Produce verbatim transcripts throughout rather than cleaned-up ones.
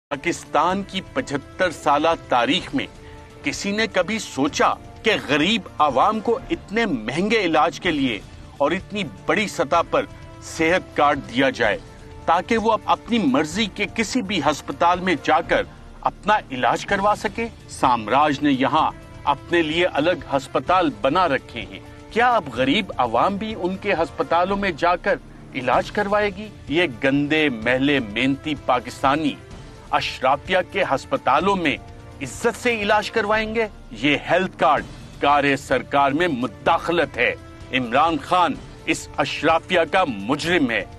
پاکستان کی پچہتر سالہ تاریخ میں کسی نے کبھی سوچا کہ غریب عوام کو اتنے مہنگے علاج کے لیے اور اتنی بڑی سطح پر صحت کارڈ دیا جائے تاکہ وہ اپنی مرضی کے کسی بھی ہسپتال میں جا کر اپنا علاج کروا سکے؟ سامراج نے یہاں اپنے لیے الگ ہسپتال بنا رکھے ہیں، کیا اب غریب عوام بھی ان کے ہسپتالوں میں جا کر علاج کروائے گی؟ یہ گندے میلے محنتی پاکستانی اشرافیہ کے ہسپتالوں میں عزت سے علاج کروائیں گے؟ یہ ہیلتھ کارڈ کار سرکار میں مداخلت ہے۔ عمران خان اس اشرافیہ کا مجرم ہے۔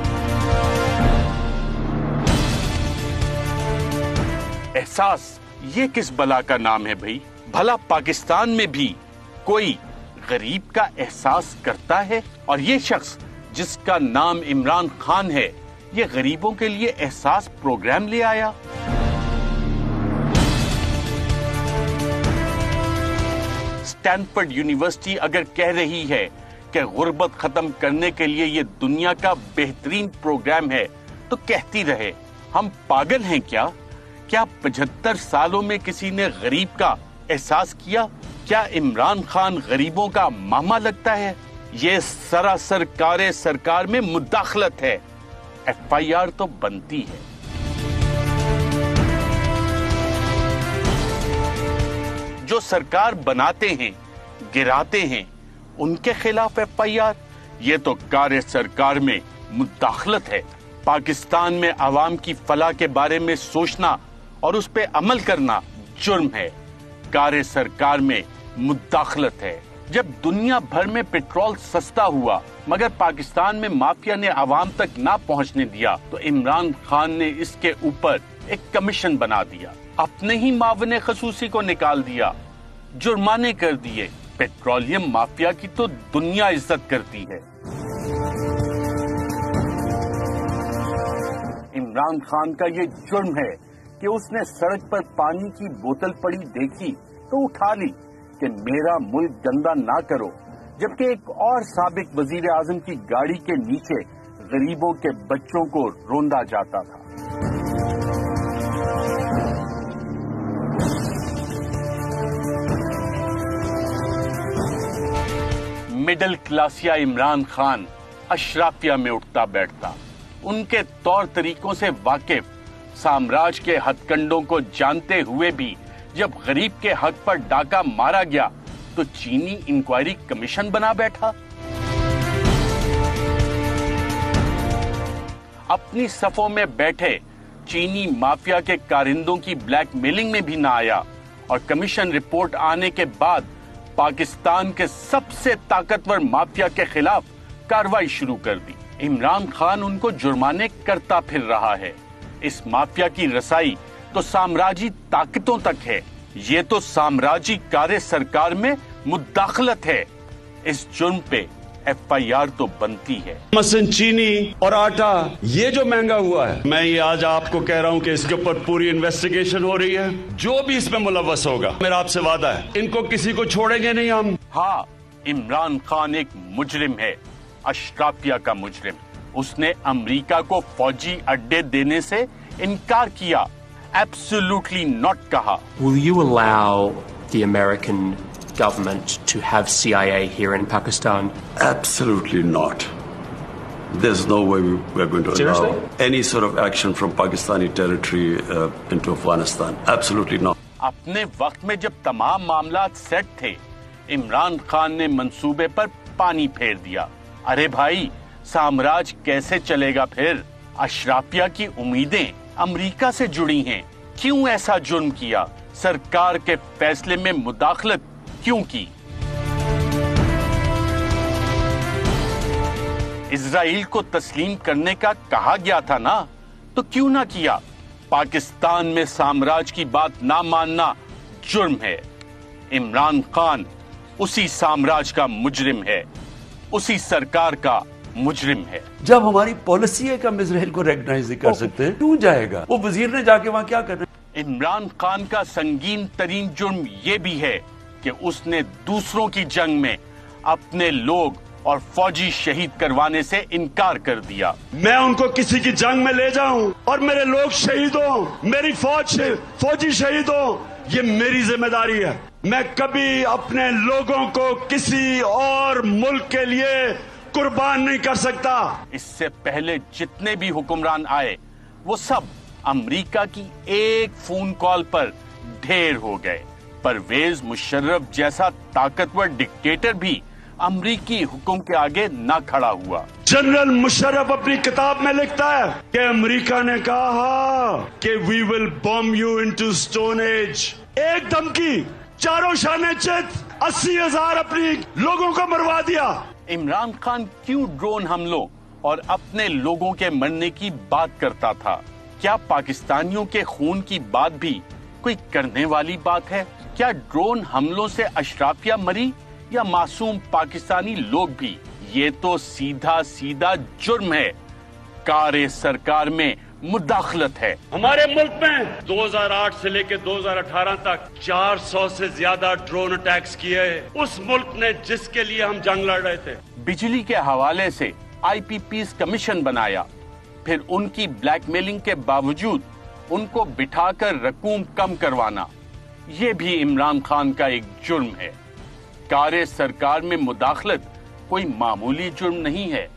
احساس یہ کس بلا کا نام ہے بھائی؟ بھلا پاکستان میں بھی کوئی غریب کا احساس کرتا ہے؟ اور یہ شخص جس کا نام عمران خان ہے، یہ غریبوں کے لیے احساس پروگرام لے آیا؟ اسٹینفورڈ یونیورسٹی اگر کہہ رہی ہے کہ غربت ختم کرنے کے لیے یہ دنیا کا بہترین پروگرام ہے تو کہتی رہے، ہم پاگل ہیں کیا؟ کیا پچہتر سالوں میں کسی نے غریب کا احساس کیا؟ کیا عمران خان غریبوں کا ماما لگتا ہے؟ یہ سراسر کار سرکار میں مداخلت ہے۔ ایف آئی آر تو بنتی ہے۔ جو سرکار بناتے ہیں گراتے ہیں ان کے خلاف ایف آئی آر، یہ تو کار سرکار میں مداخلت ہے۔ پاکستان میں عوام کی فلاح کے بارے میں سوچنا اور اس پہ عمل کرنا جرم ہے۔ کار سرکار میں مداخلت ہے۔ جب دنیا بھر میں پیٹرول سستا ہوا مگر پاکستان میں مافیا نے عوام تک نہ پہنچنے دیا تو عمران خان نے اس کے اوپر ایک کمیشن بنا دیا، اپنے ہی معاون خصوصی کو نکال دیا، جرمانے کر دیے۔ پیٹرولیم مافیا کی تو دنیا عزت کرتی ہے۔ عمران خان کا یہ جرم ہے کہ اس نے سڑک پر پانی کی بوتل پڑی دیکھی تو اٹھا لی کہ میرا ملک گندا نہ کرو، جبکہ ایک اور سابق وزیر اعظم کی گاڑی کے نیچے غریبوں کے بچوں کو روندا جاتا تھا۔ مڈل کلاسیا عمران خان اشرافیہ میں اٹھتا بیٹھتا، ان کے طور طریقوں سے واقف، سامراج کے ہتھ کنڈوں کو جانتے ہوئے بھی جب غریب کے حق پر ڈاکہ مارا گیا تو چینی انکوائری کمیشن بنا بیٹھا۔ اپنی صفوں میں بیٹھے چینی مافیا کے کارندوں کی بلیک میلنگ میں بھی نہ آیا اور کمیشن رپورٹ آنے کے بعد پاکستان کے سب سے طاقتور مافیا کے خلاف کارروائی شروع کر دی۔ عمران خان ان کو جرمانے کرتا پھر رہا ہے۔ اس مافیا کی رسائی تو سامراجی طاقتوں تک ہے۔ یہ تو سامراجی کار سرکار میں مداخلت ہے۔ اس جرم پہ ایف آئی آر تو بنتی ہے۔ مثلاً چینی اور آٹا یہ جو مہنگا ہوا ہے، میں یہ آج آپ کو کہہ رہا ہوں کہ اس کے اوپر پوری انویسٹیگیشن ہو رہی ہے۔ جو بھی اس میں ملوث ہوگا، میرا آپ سے وعدہ ہے، ان کو کسی کو چھوڑیں گے نہیں ہم۔ ہاں، عمران خان ایک مجرم ہے، اشرافیہ کا مجرم۔ اس نے امریکہ کو فوجی اڈے دینے سے انکار کیا، ایبسولوٹلی ناٹ کہا۔ Will you allow the American government to have C I A here in Pakistan? Absolutely not. There's no way we are going to Seriously? allow any sort of action from Pakistani territory uh, into Afghanistan. Absolutely not. اپنے وقت میں جب تمام معاملات set تھے، عمران خان نے منصوبے پر پانی پھیر دیا۔ ارے بھائی، سامراج کیسے چلے گا پھر؟ اشرافیہ کی امیدیں امریکہ سے جڑی ہیں۔ کیوں ایسا جرم کیا؟ سرکار کے فیصلے میں مداخلت کیوں کی؟ اسرائیل کو تسلیم کرنے کا کہا گیا تھا نا، تو کیوں نہ کیا؟ پاکستان میں سامراج کی بات نہ ماننا جرم ہے۔ عمران خان اسی سامراج کا مجرم ہے، اسی سرکار کا مجرم ہے۔ جب ہماری پالیسی ہے کہ ہم اسرائیل کو ریکگنائز نہیں کر سکتے، کیوں جائے گا؟ وہ وزیر نے جا کے وہاں کیا کرنا؟ عمران خان کا سنگین ترین جرم یہ بھی ہے کہ اس نے دوسروں کی جنگ میں اپنے لوگ اور فوجی شہید کروانے سے انکار کر دیا۔ میں ان کو کسی کی جنگ میں لے جاؤں اور میرے لوگ شہید ہوں، میری فوج فوجی شہید ہوں، یہ میری ذمہ داری ہے۔ میں کبھی اپنے لوگوں کو کسی اور ملک کے لیے قربان نہیں کر سکتا۔ اس سے پہلے جتنے بھی حکمران آئے وہ سب امریکہ کی ایک فون کال پر ڈھیر ہو گئے۔ پرویز مشرف جیسا طاقتور ڈکٹیٹر بھی امریکی حکم کے آگے نہ کھڑا ہوا۔ جنرل مشرف اپنی کتاب میں لکھتا ہے کہ امریکہ نے کہا کہ we will boom you into stone age. ایک دھمکی، چاروں شانے چت، اسی ہزار اپنی لوگوں کو مروا دیا۔ عمران خان کیوں ڈرون حملوں اور اپنے لوگوں کے مرنے کی بات کرتا تھا؟ کیا پاکستانیوں کے خون کی بات بھی کوئی کرنے والی بات ہے؟ کیا ڈرون حملوں سے اشرافیہ مری یا معصوم پاکستانی لوگ بھی؟ یہ تو سیدھا سیدھا جرم ہے، کار سرکار میں مداخلت ہے۔ ہمارے ملک میں دو ہزار آٹھ سے لے کے دو ہزار اٹھارہ تک چار سو سے زیادہ ڈرون اٹیکس کیے اس ملک نے جس کے لیے ہم جنگ لڑ رہے تھے۔ بجلی کے حوالے سے آئی پی پیز کمیشن بنایا، پھر ان کی بلیک میلنگ کے باوجود ان کو بٹھا کر رقوم کم کروانا، یہ بھی عمران خان کا ایک جرم ہے۔ کار سرکار میں مداخلت کوئی معمولی جرم نہیں ہے۔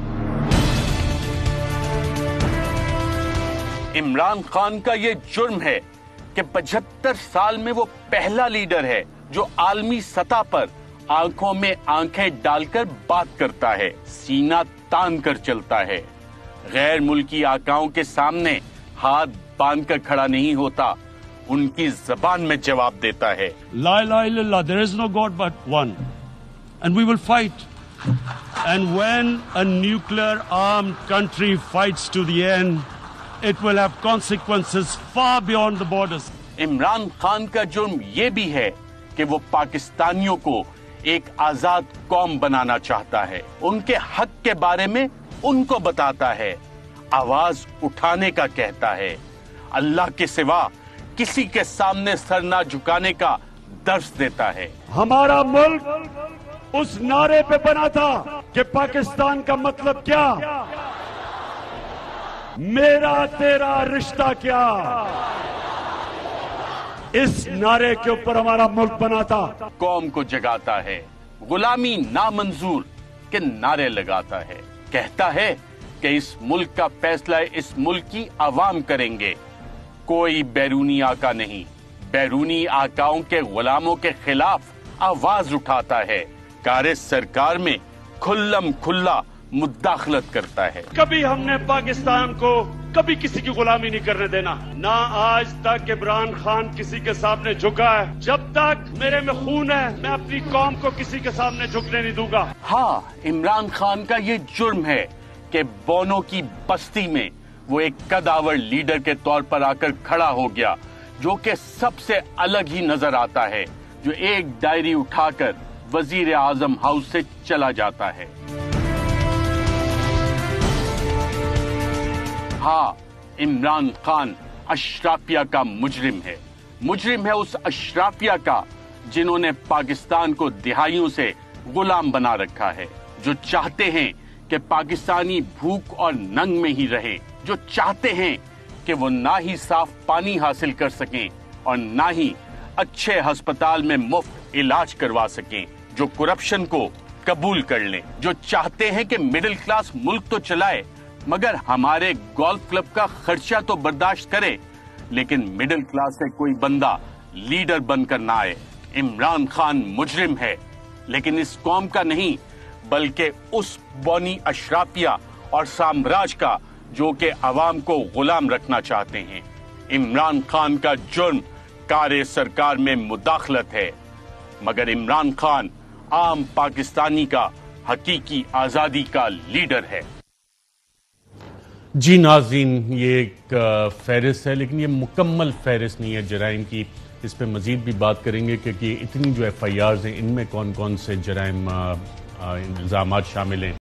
عمران خان کا یہ جرم ہے کہ پچہتر سال میں وہ پہلا لیڈر ہے جو عالمی سطح پر آنکھوں میں آنکھیں ڈال کر بات کرتا ہے، سینہ تان کر چلتا ہے، غیر ملکی آقاؤں کے سامنے ہاتھ باندھ کر کھڑا نہیں ہوتا، ان کی زبان میں جواب دیتا ہے۔ لا الہ الا اللہ، there is no God but one and we will fight and when a nuclear armed country fights to the end it will have consequences far beyond the borders۔ Imran Khan کا جرم یہ بھی ہے کہ وہ پاکستانیوں کو ایک آزاد قوم بنانا چاہتا ہے، ان کے حق کے بارے میں ان کو بتاتا ہے، آواز اٹھانے کا کہتا ہے، اللہ کے سوا کسی کے سامنے سر نہ جھکانے کا درس دیتا ہے۔ ہمارا ملک اس نعرے پہ بنا تھا کہ پاکستان کا مطلب کیا، میرا تیرا رشتہ کیا، اس نعرے کے اوپر ہمارا ملک بنا تھا۔ قوم کو جگاتا ہے، غلامی نامنظور کے نعرے لگاتا ہے، کہتا ہے کہ اس ملک کا فیصلہ اس ملک کی عوام کریں گے، کوئی بیرونی آقا نہیں۔ بیرونی آقاؤں کے غلاموں کے خلاف آواز اٹھاتا ہے، کار سرکار میں کھلم کھلا مداخلت کرتا ہے۔ کبھی ہم نے پاکستان کو کبھی کسی کی غلامی نہیں کرنے دینا، نہ آج تک عمران خان کسی کے سامنے جھکا ہے۔ جب تک میرے میں خون ہے میں اپنی قوم کو کسی کے سامنے جھکنے نہیں دوں گا۔ ہاں، عمران خان کا یہ جرم ہے کہ بونو کی بستی میں وہ ایک قداور لیڈر کے طور پر آ کر کھڑا ہو گیا، جو کہ سب سے الگ ہی نظر آتا ہے، جو ایک ڈائری اٹھا کر وزیر اعظم ہاؤس سے چلا جاتا ہے۔ ہاں، عمران خان اشرافیہ کا مجرم ہے، مجرم ہے اس اشرافیہ کا جنہوں نے پاکستان کو دہائیوں سے غلام بنا رکھا ہے، جو چاہتے ہیں کہ پاکستانی بھوک اور ننگ میں ہی رہے، جو چاہتے ہیں کہ وہ نہ ہی صاف پانی حاصل کر سکیں اور نہ ہی اچھے ہسپتال میں مفت علاج کروا سکیں، جو کرپشن کو قبول کر لیں، جو چاہتے ہیں کہ مڈل کلاس ملک تو چلائے مگر ہمارے گولف کلب کا خرچہ تو برداشت کرے، لیکن مڈل کلاس سے کوئی بندہ لیڈر بن کر نہ آئے۔ عمران خان مجرم ہے، لیکن اس قوم کا نہیں بلکہ اس بونی اشرافیہ اور سامراج کا جو کہ عوام کو غلام رکھنا چاہتے ہیں۔ عمران خان کا جرم کار سرکار میں مداخلت ہے، مگر عمران خان عام پاکستانی کا حقیقی آزادی کا لیڈر ہے۔ جی ناظرین، یہ ایک فہرست ہے لیکن یہ مکمل فہرست نہیں ہے جرائم کی، اس پہ مزید بھی بات کریں گے کہ اتنی جو ایف آئی آرز ہیں ان میں کون کون سے جرائم الزامات شامل ہیں۔